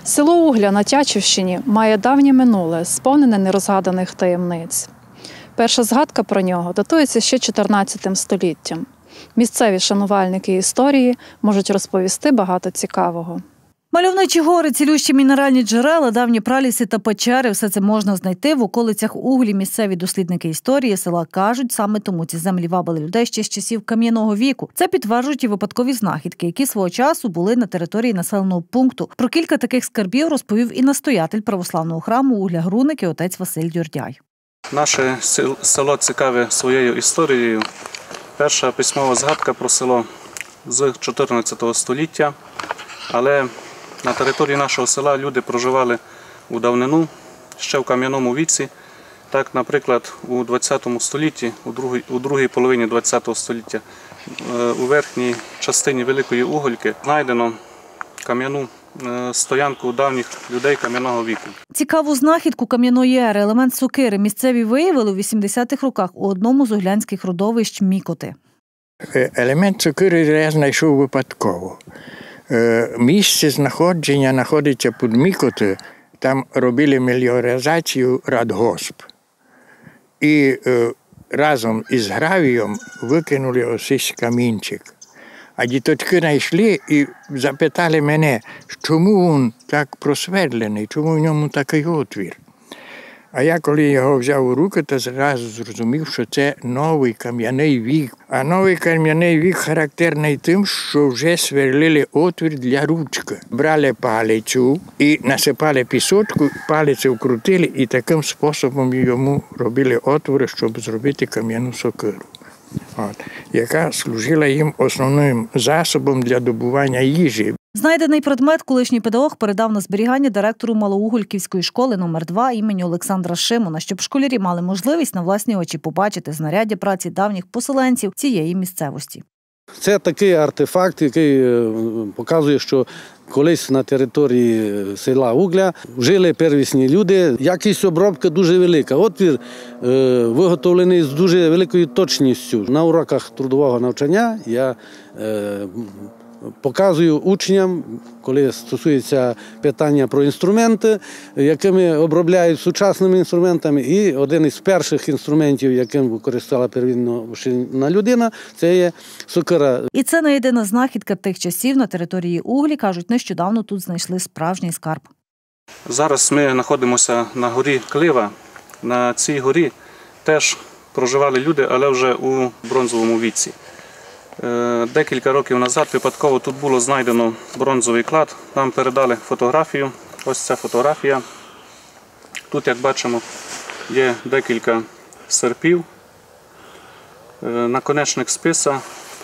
Село Угля на Тячівщині має давнє минуле, сповнене нерозгаданих таємниць. Перша згадка про нього датується ще 14 століттям. Місцеві шанувальники історії можуть розповісти багато цікавого. Мальовничі гори, цілющі мінеральні джерела, давні праліси та печери – все це можна знайти в околицях Углі. Місцеві дослідники історії села кажуть, саме тому ці землі вабили людей ще з часів кам'яного віку. Це підтверджують і випадкові знахідки, які свого часу були на території населеного пункту. Про кілька таких скарбів розповів і настоятель православного храму Угля-Груники отець Василь Дюрдяй. Наше село цікаве своєю історією. Перша письмова згадка про село з 14 століття, але на території нашого села люди проживали у давнину, ще в кам'яному віці. Так, наприклад, у 20 столітті, у другій половині 20 століття, у верхній частині Великої Угольки знайдено кам'яну стоянку давніх людей кам'яного віку. Цікаву знахідку кам'яної ери, елемент сокири, місцеві виявили у 80-х роках у одному з углянських родовищ Мікоти. Елемент сокири я знайшов випадково. Місце знаходження знаходиться під Мікотою, там робили меліоризацію радгосп. І разом із гравієм викинули ось камінчик. А діточки знайшли і запитали мене, чому він так просвердлений, чому в ньому такий отвір. А я, коли його взяв у руки, то зразу зрозумів, що це новий кам'яний вік. А новий кам'яний вік характерний тим, що вже сверлили отвір для ручки. Брали палицю і насипали пісочку, палицю вкрутили і таким способом йому робили отвори, щоб зробити кам'яну сокиру, яка служила їм основним засобом для добування їжі. Знайдений предмет колишній педагог передав на зберігання директору Малоугульківської школи номер 2 імені Олександра Шимона, щоб школярі мали можливість на власні очі побачити знаряддя праці давніх поселенців цієї місцевості. Це такий артефакт, який показує, що колись на території села Угля жили первісні люди. Якість обробки дуже велика. Отвір виготовлений з дуже великою точністю. На уроках трудового навчання я показую учням, коли стосується питання про інструменти, якими обробляють сучасними інструментами. І один із перших інструментів, яким використала первинна людина, це є сокира. І це не єдина знахідка тих часів. На території Углі, кажуть, нещодавно тут знайшли справжній скарб. Зараз ми знаходимося на горі Клива. На цій горі теж проживали люди, але вже у бронзовому віці. Декілька років назад випадково тут було знайдено бронзовий клад. Нам передали фотографію. Ось ця фотографія. Тут, як бачимо, є декілька серпів, наконечник списа,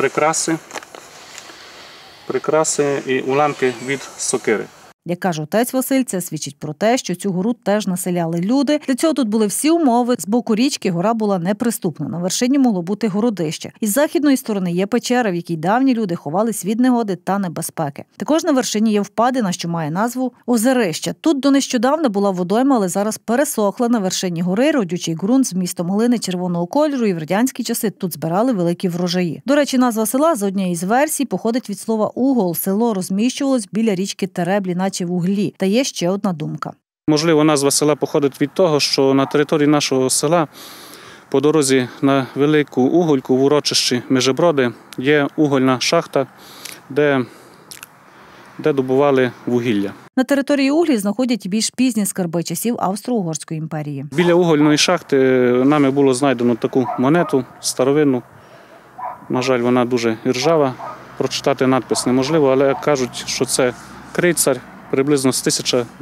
прикраси і уламки від сокири. Як каже отець Василь, це свідчить про те, що цю гору теж населяли люди. Для цього тут були всі умови. З боку річки гора була неприступна. На вершині могло бути городище. Із західної сторони є печера, в якій давні люди ховались від негоди та небезпеки. Також на вершині є впадина, що має назву Озерище. Тут до нещодавна була водойма, але зараз пересохла. На вершині гори родючий ґрунт з вмістом глини червоного кольору, і в радянські часи тут збирали великі врожаї. До речі, назва села, за однією з версій, походить від слова «угол». Село розміщувалось біля річки Тереблі, наче в углі. Та є ще одна думка. Можливо, назва села походить від того, що на території нашого села по дорозі на Велику Угольку в урочищі Межеброди є угольна шахта, де добували вугілля. На території Углі знаходять більш пізні скарби часів Австро-Угорської імперії. Біля угольної шахти нами було знайдено таку монету старовинну. На жаль, вона дуже іржава. Прочитати надпис неможливо, але кажуть, що це крейцар приблизно з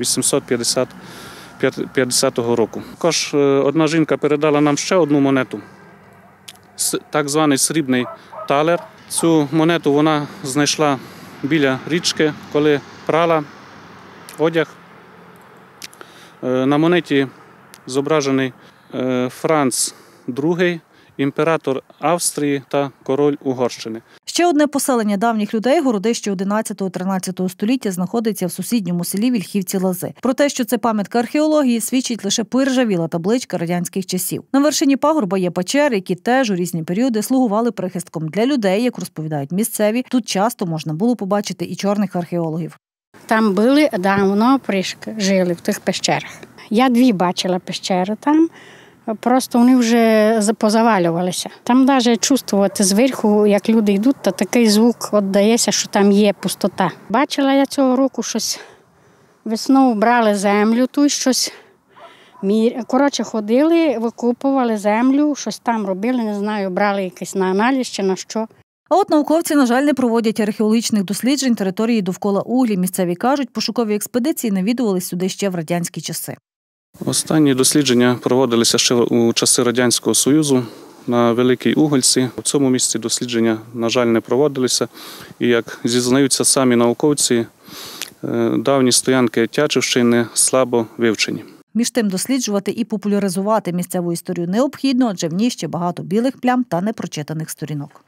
1850 року. Також одна жінка передала нам ще одну монету, так званий срібний талер. Цю монету вона знайшла біля річки, коли прала одяг. На монеті зображений Франц II, імператор Австрії та король Угорщини. Ще одне поселення давніх людей, городище 11-13 століття, знаходиться в сусідньому селі Вільхівці-Лази. Про те, що це пам'ятка археології, свідчить лише поіржавіла табличка радянських часів. На вершині пагорба є печери, які теж у різні періоди слугували прихистком для людей, як розповідають місцеві. Тут часто можна було побачити і чорних археологів. Там були давно жили в тих пещерах. Я 2 бачила пещери там, просто вони вже позавалювалися. Там навіть чувствувати зверху, як люди йдуть, то такий звук віддається, що там є пустота. Бачила я цього року щось, весною брали землю, тут щось, коротше ходили, викопували землю, щось там робили, не знаю, брали якийсь на аналіз чи на що. А от науковці, на жаль, не проводять археологічних досліджень території довкола Углі. Місцеві кажуть, пошукові експедиції навідували сюди ще в радянські часи. Останні дослідження проводилися ще у часи Радянського Союзу на Великій Угольці. В цьому місці дослідження, на жаль, не проводилися. І, як зізнаються самі науковці, давні стоянки Тячівщини слабо вивчені. Між тим, досліджувати і популяризувати місцеву історію необхідно, адже в ній ще багато білих плям та непрочитаних сторінок.